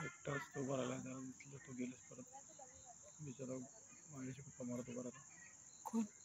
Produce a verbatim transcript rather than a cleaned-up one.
एकटाच तो उभा राहिला, त्याला दिसलं तो गेलेच परत. बिचारा माझ्याशी गप्पा मारत उभा राहिला. कोण?